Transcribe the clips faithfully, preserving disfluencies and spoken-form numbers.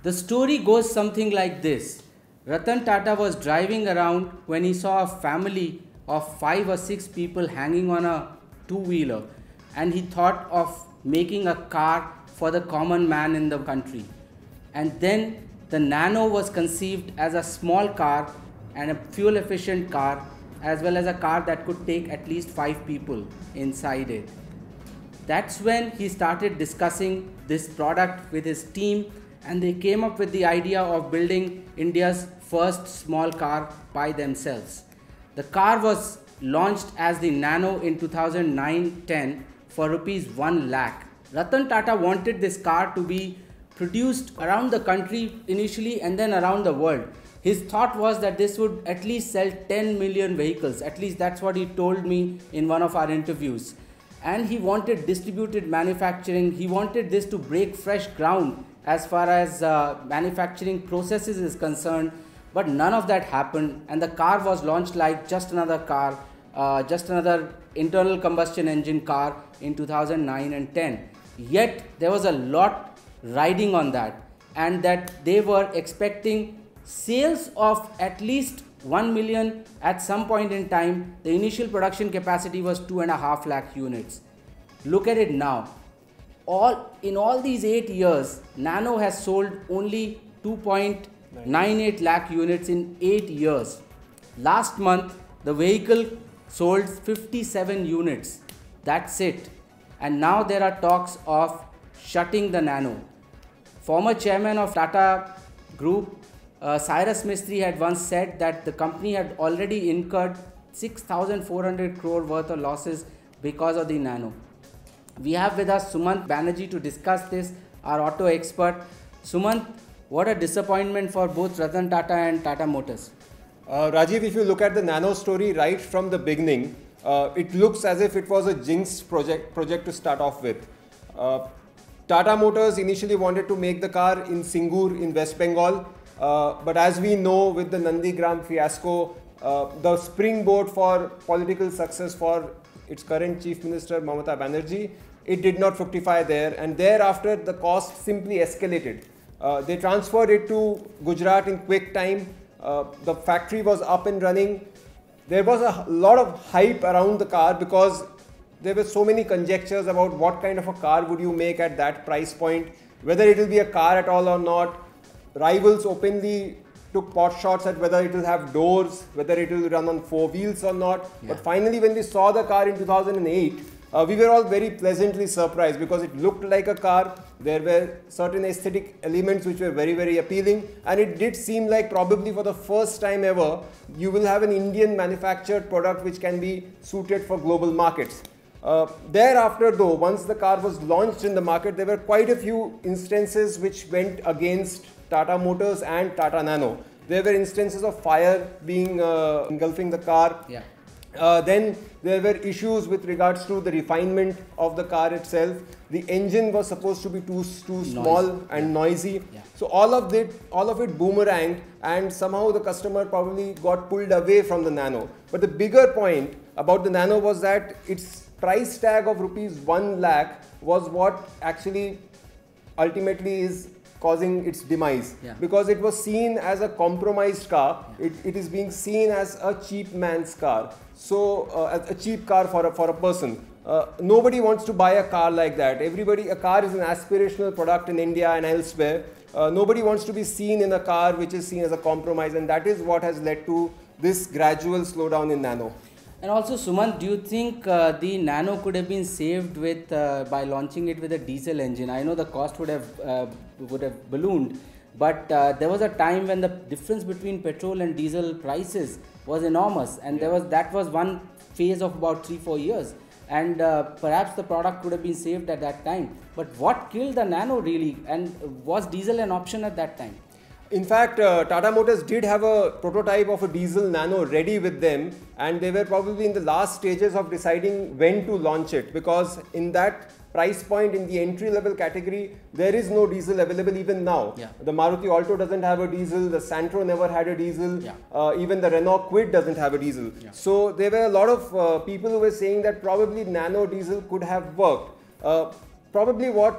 The story goes something like this. Ratan Tata was driving around when he saw a family of five or six people hanging on a two-wheeler, and he thought of making a car for the common man in the country. And then the Nano was conceived as a small car and a fuel efficient car, as well as a car that could take at least five people inside it. That's when he started discussing this product with his team, and they came up with the idea of building India's first small car by themselves. The car was launched as the Nano in two thousand nine ten for rupees one lakh. Ratan Tata wanted this car to be produced around the country initially and then around the world. His thought was that this would at least sell ten million vehicles. At least that's what he told me in one of our interviews. And he wanted distributed manufacturing. He wanted this to break fresh ground as far as uh, manufacturing processes is concerned. But none of that happened, and the car was launched like just another car, uh, just another internal combustion engine car in two thousand nine and ten. Yet there was a lot riding on that, and that they were expecting sales of at least one million at some point in time. The initial production capacity was two and a half lakh units. Look at it now. All in all these eight years, Nano has sold only two point nine eight lakh units in eight years. Last month, the vehicle sold fifty-seven units. That's it. And now there are talks of shutting the Nano. Former chairman of Tata Group, uh, Cyrus Mistry, had once said that the company had already incurred six thousand four hundred crore worth of losses because of the Nano. We have with us Sumant Banerji to discuss this, our auto expert. Sumant, what a disappointment for both Ratan Tata and Tata Motors. Uh, Rajiv, if you look at the Nano story right from the beginning, uh, it looks as if it was a jinx project, project to start off with. Uh, Tata Motors initially wanted to make the car in Singur in West Bengal, uh, but as we know, with the Nandigram fiasco, uh, the springboard for political success for its current Chief Minister Mamata Banerjee, it did not fructify there, and thereafter the cost simply escalated. Uh, they transferred it to Gujarat in quick time. Uh, the factory was up and running. There was a lot of hype around the car because there were so many conjectures about what kind of a car would you make at that price point, whether it will be a car at all or not. Rivals openly took pot shots at whether it will have doors, whether it will run on four wheels or not. Yeah. But finally, when we saw the car in two thousand eight, uh, we were all very pleasantly surprised because it looked like a car. There were certain aesthetic elements which were very, very appealing, and it did seem like probably for the first time ever, you will have an Indian manufactured product which can be suited for global markets. Uh, thereafter though, once the car was launched in the market, there were quite a few instances which went against Tata Motors and Tata Nano. There were instances of fire being uh, engulfing the car. Yeah. Uh, then there were issues with regards to the refinement of the car itself. The engine was supposed to be too, too small Noisy. and yeah. noisy. Yeah. So all of it, all of it boomeranged, and somehow the customer probably got pulled away from the Nano. But the bigger point about the Nano was that its price tag of rupees one lakh was what actually ultimately is causing its demise, yeah. because it was seen as a compromised car. Yeah. It, it is being seen as a cheap man's car. So uh, a cheap car for a, for a person. Uh, nobody wants to buy a car like that. Everybody, a car is an aspirational product in India and elsewhere. Uh, nobody wants to be seen in a car which is seen as a compromise, and that is what has led to this gradual slowdown in Nano. And also, Sumant, do you think uh, the Nano could have been saved with uh, by launching it with a diesel engine? I know the cost would have uh, would have ballooned, but uh, there was a time when the difference between petrol and diesel prices was enormous, and yeah. there was that was one phase of about three four years, and uh, perhaps the product could have been saved at that time. But what killed the Nano really, and was diesel an option at that time? In fact, uh, Tata Motors did have a prototype of a diesel Nano ready with them, and they were probably in the last stages of deciding when to launch it, because in that price point, in the entry level category, there is no diesel available even now. Yeah. The Maruti Alto doesn't have a diesel, the Santro never had a diesel, yeah. uh, even the Renault Kwid doesn't have a diesel. Yeah. So there were a lot of uh, people who were saying that probably Nano diesel could have worked. Uh, probably what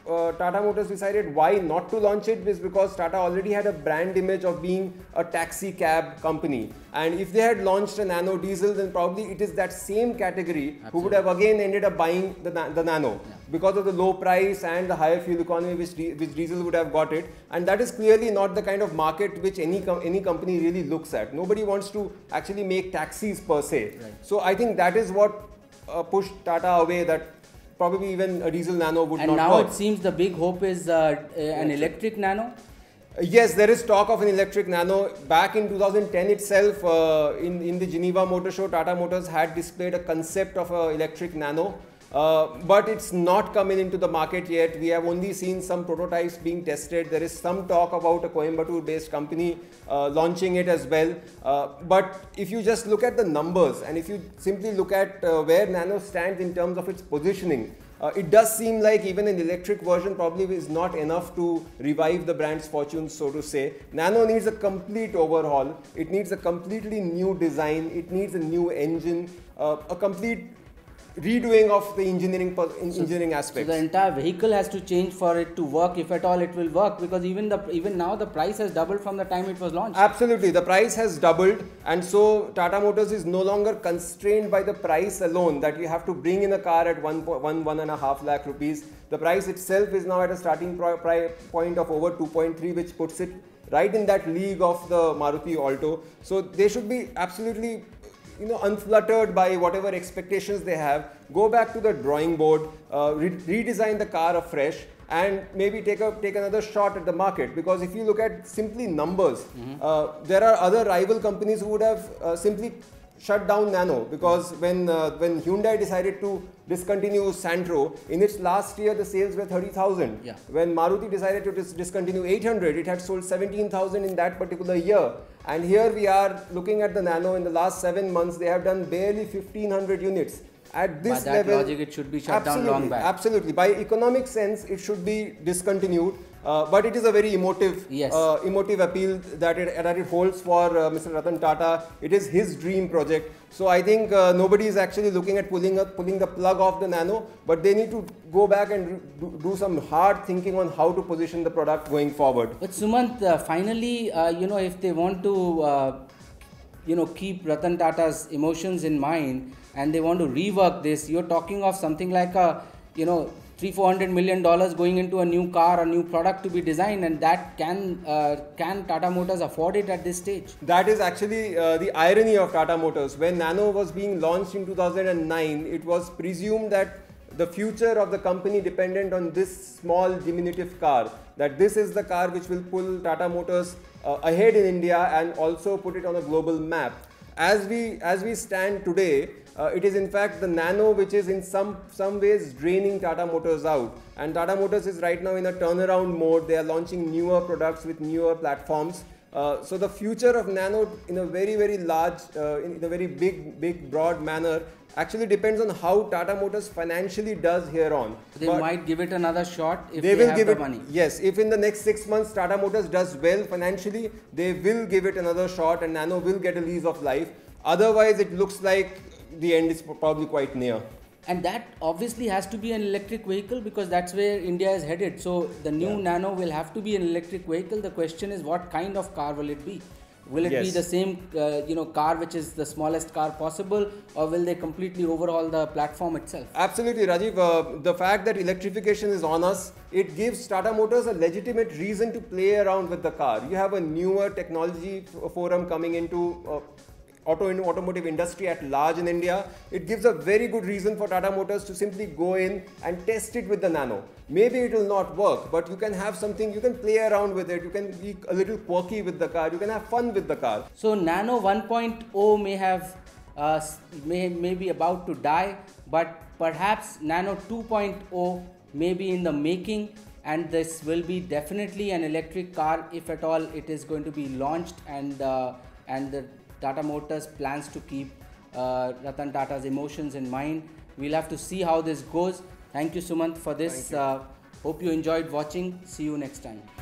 uh, Tata Motors decided why not to launch it is because Tata already had a brand image of being a taxi cab company. And if they had launched a Nano diesel, then probably it is that same category Absolutely. Who would have again ended up buying the, the Nano yeah. because of the low price and the higher fuel economy which, which diesel would have got it. And that is clearly not the kind of market which any, com any company really looks at. Nobody wants to actually make taxis per se. Right. So I think that is what uh, pushed Tata away, that probably even a diesel Nano would and not now work. It seems the big hope is uh, an electric Nano. Uh, yes, there is talk of an electric Nano. Back in two thousand ten itself, uh, in, in the Geneva Motor Show, Tata Motors had displayed a concept of an electric Nano. Uh, but it's not coming into the market yet. We have only seen some prototypes being tested. There is some talk about a Coimbatore-based company uh, launching it as well. Uh, but if you just look at the numbers and if you simply look at uh, where Nano stands in terms of its positioning, uh, it does seem like even an electric version probably is not enough to revive the brand's fortunes, so to say. Nano needs a complete overhaul. It needs a completely new design. It needs a new engine, uh, a complete redoing of the engineering engineering so, aspects. So the entire vehicle has to change for it to work, if at all it will work, because even the even now the price has doubled from the time it was launched. Absolutely, the price has doubled, and so Tata Motors is no longer constrained by the price alone, that you have to bring in a car at one one one and a half lakh rupees. The price itself is now at a starting point of over two point three, which puts it right in that league of the Maruti Alto. So they should be absolutely, you know, unfluttered by whatever expectations they have. Go back to the drawing board, uh, re redesign the car afresh, and maybe take a take another shot at the market. Because if you look at simply numbers, mm-hmm. uh, there are other rival companies who would have uh, simply shut down Nano, because when uh, when Hyundai decided to discontinue Santro, in its last year the sales were thirty thousand. Yeah. When Maruti decided to dis discontinue eight hundred, it had sold seventeen thousand in that particular year. And here we are looking at the Nano. In the last seven months, they have done barely fifteen hundred units. At this By that level, logic, it should be shut down long back. Absolutely. By economic sense, it should be discontinued. Uh, but it is a very emotive, yes. uh, emotive appeal that it, that it holds for uh, Mister Ratan Tata. It is his dream project. So I think uh, nobody is actually looking at pulling up, pulling the plug off the Nano, but they need to go back and do, do some hard thinking on how to position the product going forward. But Sumant, uh, finally, uh, you know, if they want to, uh, you know, keep Ratan Tata's emotions in mind and they want to rework this, you're talking of something like a, you know, three, four hundred million dollars going into a new car, a new product to be designed, and that can uh, can Tata Motors afford it at this stage? That is actually uh, the irony of Tata Motors. When Nano was being launched in two thousand nine, it was presumed that the future of the company depended on this small diminutive car. That this is the car which will pull Tata Motors uh, ahead in India and also put it on a global map. As we as we stand today, Uh, it is in fact the Nano which is in some, some ways draining Tata Motors out. And Tata Motors is right now in a turnaround mode. They are launching newer products with newer platforms. Uh, so the future of Nano in a very, very large, uh, in, in a very big, big, broad manner actually depends on how Tata Motors financially does here on. They but might give it another shot if they, they will have give the it, money. Yes, if in the next six months Tata Motors does well financially, they will give it another shot and Nano will get a lease of life. Otherwise, it looks like the end is probably quite near. And that obviously has to be an electric vehicle, because that's where India is headed. So the new yeah. Nano will have to be an electric vehicle. The question is, what kind of car will it be? Will it yes. be the same uh, you know, car which is the smallest car possible, or will they completely overhaul the platform itself? Absolutely, Rajeev. Uh, the fact that electrification is on us, it gives Tata Motors a legitimate reason to play around with the car. You have a newer technology forum coming into uh, auto in automotive industry at large in India. It gives a very good reason for Tata Motors to simply go in and test it with the Nano. Maybe it will not work, but you can have something, you can play around with it, you can be a little quirky with the car, you can have fun with the car. So Nano one point oh may have, uh, may, may be about to die, but perhaps Nano two point oh may be in the making, and this will be definitely an electric car if at all it is going to be launched, and, uh, and the Tata Motors plans to keep uh, Ratan Tata's emotions in mind. We'll have to see how this goes. Thank you, Sumant, for this. Uh, hope you enjoyed watching. See you next time.